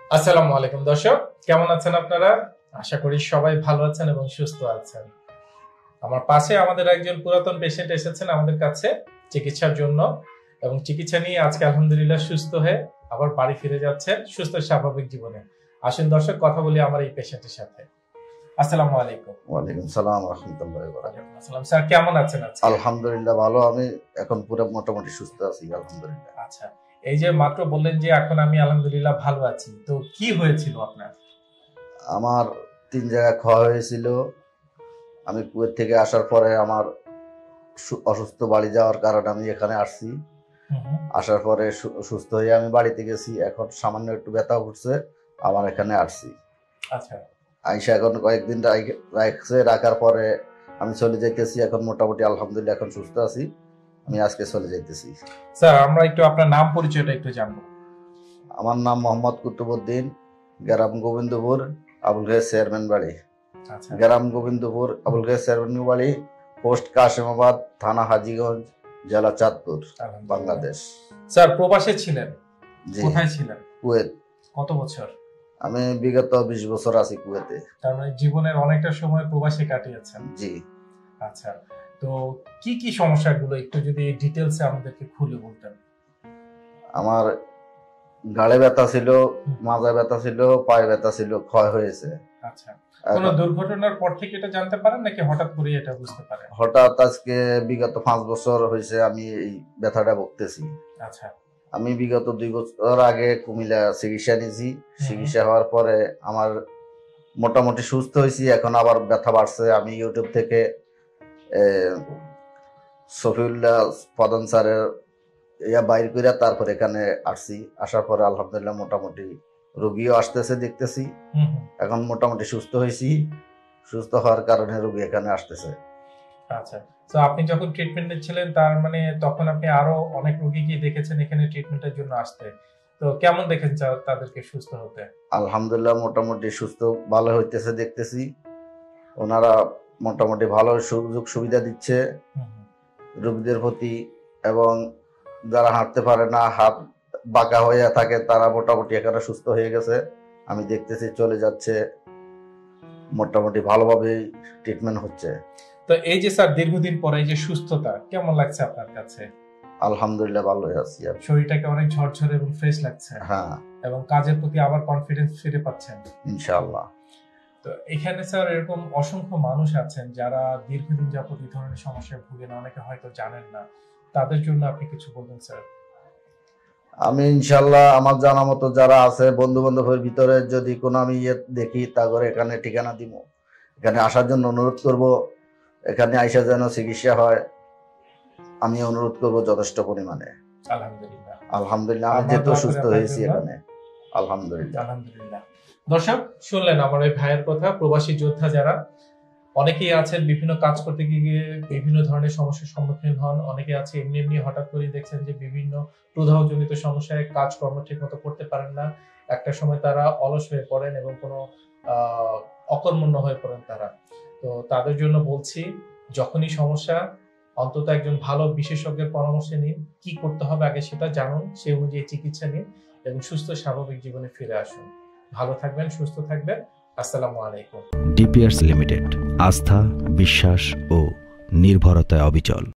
আসসালামু আলাইকুম দর্শক, কেমন আছেন আপনারা? আশা করি সবাই ভালো আছেন এবং সুস্থ আছেন। আমার পাশে আমাদের একজন পুরাতন পেশেন্ট এসেছেন আমাদের কাছে চিকিৎসার জন্য, এবং চিকিৎসা নিয়ে আজকে আলহামদুলিল্লাহ সুস্থ হয়ে আবার বাড়ি ফিরে যাচ্ছেন সুস্থ স্বাভাবিক জীবনে। আসুন দর্শক, কথা বলি আমার এই পেশেন্টের সাথে। আসসালামু আলাইকুম। ওয়ালাইকুম সালাম রাহমাতুল্লাহি ওয়া বারাকাতুহু। আসসালাম স্যার, কেমন আছেন আজকে? আলহামদুলিল্লাহ ভালো, আমি এখন পুরো মোটামুটি সুস্থ আছি আলহামদুলিল্লাহ। আচ্ছা, এই যে মাত্র বললেন যে এখন আমি আলহামদুলিল্লাহ ভালো আছি, তো কি হয়েছিল আপনার? আমার 3 জায়গায় ক্ষয় হয়েছিল। আমি কুয়েত থেকে আসার পরে আমার অসুস্থ বাড়ি যাওয়ার কারণে আমি এখানে আসছি। আসার পরে সুস্থ হয়ে আমি বাড়িতে গেছি। এখন সামান্য একটু ব্যথা উঠছে, আমার এখানে আসছি। আচ্ছা, আইসা এখন কয়েকদিন রাখার পরে আমি চলে যাইতেছি। এখন মোটামুটি আলহামদুলিল্লাহ এখন সুস্থ আছি। আমি আজকে চলে যাইতেছি। স্যার আমরা একটু আপনার নাম পরিচয়টা একটু জানবো। আমার নাম মোহাম্মদ কুতুবউদ্দিন, গ্রাম গোবিন্দপুর, আবুল গায়েস চেয়ারম্যান বাড়ি। আচ্ছা, গ্রাম গোবিন্দপুর, আবুল গায়েস চেয়ারম্যান বাড়ি, পোস্ট কাশিমাবাদ, থানা হাজীগঞ্জ, জেলা চাঁদপুর, বাংলাদেশ। স্যার প্রবাসে ছিলেন? জি। কোথায় ছিলেন? কুয়েত। কত বছর? আমি বিগত 20 বছর আছি কুয়েতে। তার মানে জীবনের অনেকটা সময় প্রবাসে কাটিয়েছেন। জি। আচ্ছা, তো কি কি সমস্যাগুলো একটু যদি ডিটেইলসে আমাদেরকে খুলে বলতেন। আমার গালে ব্যথা ছিল, মাজায় ব্যথা ছিল, পায়ে ব্যথা ছিল, ক্ষয় হয়েছে। আচ্ছা, কোন দুর্ঘটনার পর থেকে এটা জানতে পারেন নাকি হঠাৎ করে এটা বুঝতে পারেন? হঠাৎ আজকে বিগত 5 বছর হয়েছে আমি এই ব্যথাটা ভুগতেছি। আচ্ছা, আমি বিগত 2 বছর আগে কুমিল্লা চিকিৎসা নিয়েছি। চিকিৎসা হওয়ার পরে আমার মোটামুটি সুস্থ হয়েছি। এখন আবার ব্যথা বাড়ছে। আমি ইউটিউব থেকে শফিউল্লাহ প্রধান স্যারের বাইর করে তারপর এখানে আসছি। আসার পরে আলহামদুলিল্লাহ মোটামুটি রোগীও আসতেছে দেখতেছি। এখন মোটামুটি সুস্থ হয়েছি। সুস্থ হওয়ার কারণে রোগী এখানে আসতেছে। আচ্ছা, তো আপনি যখন ট্রিটমেন্টে ছিলেন তার মানে তখন আপনি আরো অনেক রোগীকে দেখেছেন এখানে ট্রিটমেন্টের জন্য আসতে, তো কেমন দেখেন তাদেরকে সুস্থ হতে? আলহামদুলিল্লাহ মোটামুটি সুস্থ ভালো হইতেছে দেখতেছি। ওনারা মোটামুটি ভালো সুযোগ সুবিধা দিচ্ছে রোগীদের প্রতি, এবং যারা হাঁটতে পারে না, হাত বাঁকা হয়ে থাকে, তারা মোটামুটি এখানে সুস্থ হয়ে গেছে। আমি দেখতেছি চলে যাচ্ছে, মোটামুটি ভালোভাবে ট্রিটমেন্ট হচ্ছে। তো এই যে স্যার দীর্ঘদিন পরে এই যে সুস্থতা কেমন লাগছে আপনার কাছে? আলহামদুলিল্লাহ ভালো আছি। শরীরটাকে অনেক ঝরঝরে এবং ফ্রেশ লাগছে? হ্যাঁ। এবং কাজের প্রতি আবার কনফিডেন্স ফিরে পাচ্ছেন ইনশাআল্লাহ। তো এখানে স্যার এরকম অসংখ্য মানুষ আছেন যারা দীর্ঘদিন যাবত এই ধরনের সমস্যায় ভুগেন, অনেকে হয়তো জানেন না, তাদের জন্য আপনি কিছু বলবেন স্যার? আমি ইনশাআল্লাহ আমার জানা মতো যারা আছে বন্ধু বান্ধবের ভিতরে যদি কোনো আমি দেখি তা করে এখানে ঠিকানা দিব, এখানে আসার জন্য অনুরোধ করব। এখানে আইসা যেন চিকিৎসা হয় আমি অনুরোধ করব যথেষ্ট পরিমাণে। আলহামদুলিল্লাহ। আলহামদুলিল্লাহ আমি যেহেতু সুস্থ হয়েছি এখানে আলহামদুলিল্লাহ। আলহামদুলিল্লাহ। দর্শক শুনলেন আমার এই ভাইয়ের কথা। প্রবাসী যোদ্ধা যারা অনেকেই আছেন বিভিন্ন কাজ করতে গিয়ে বিভিন্ন ধরনের সমস্যার সম্মুখীন হন, অনেকে আছে এমনি এমনি হঠাৎ করে দেখছেন যে বিভিন্ন প্রদাহজনিত সমস্যায় কাজকর্ম ঠিক মতো করতে পারেন না। একটা সময় তারা অলস হয়ে পড়েন এবং কোনো অকর্মণ্য হয়ে পড়েন তারা। তো তাদের জন্য বলছি, যখনই সমস্যা অন্তত একজন ভালো বিশেষজ্ঞের পরামর্শ নিন, কি করতে হবে আগে সেটা জানুন, সেই অনুযায়ী চিকিৎসা নিন এবং সুস্থ স্বাভাবিক জীবনে ফিরে আসুন। ভালো থাকবেন, সুস্থ থাকবেন। আসসালামু আলাইকুম। ডিপিআরস লিমিটেড, আস্থা, বিশ্বাস ও নির্ভরতায় অবিচল।